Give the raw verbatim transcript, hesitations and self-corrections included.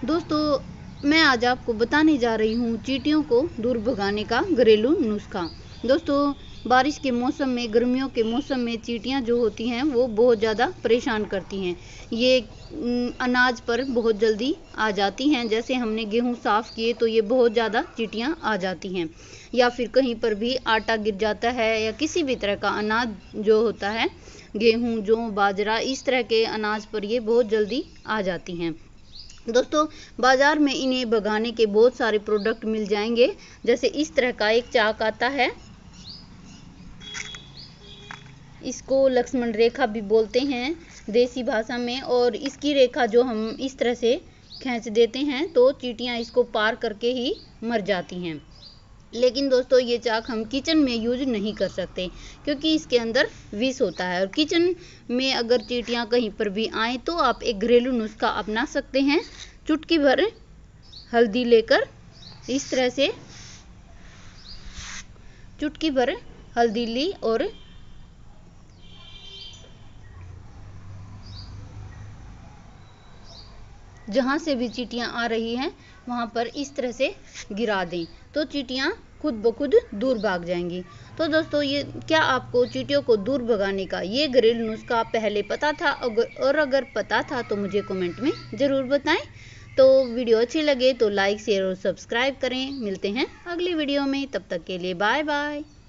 दोस्तों मैं आज आपको बताने जा रही हूँ चींटियों को दूर भगाने का घरेलू नुस्खा। दोस्तों बारिश के मौसम में, गर्मियों के मौसम में चींटियाँ जो होती हैं वो बहुत ज़्यादा परेशान करती हैं। ये अनाज पर बहुत जल्दी आ जाती हैं। जैसे हमने गेहूँ साफ़ किए तो ये बहुत ज़्यादा चींटियाँ आ जाती हैं, या फिर कहीं पर भी आटा गिर जाता है या किसी भी तरह का अनाज जो होता है, गेहूँ, जौ, बाजरा, इस तरह के अनाज पर ये बहुत जल्दी आ जाती हैं। दोस्तों बाज़ार में इन्हें भगाने के बहुत सारे प्रोडक्ट मिल जाएंगे। जैसे इस तरह का एक चाक आता है, इसको लक्ष्मण रेखा भी बोलते हैं देसी भाषा में, और इसकी रेखा जो हम इस तरह से खींच देते हैं तो चींटियां इसको पार करके ही मर जाती हैं। लेकिन दोस्तों ये चाक हम किचन में यूज नहीं कर सकते क्योंकि इसके अंदर विष होता है। और किचन में अगर चींटियां कहीं पर भी आए तो आप एक घरेलू नुस्खा अपना सकते हैं। चुटकी भर हल्दी लेकर इस तरह से चुटकी भर हल्दी ली और जहाँ से भी चींटियाँ आ रही हैं वहाँ पर इस तरह से गिरा दें तो चींटियाँ खुद ब खुद दूर भाग जाएंगी। तो दोस्तों ये क्या आपको चींटियों को दूर भगाने का ये घरेलू नुस्खा पहले पता था? और अगर पता था तो मुझे कमेंट में ज़रूर बताएं। तो वीडियो अच्छी लगे तो लाइक, शेयर और सब्सक्राइब करें। मिलते हैं अगली वीडियो में, तब तक के लिए बाय बाय।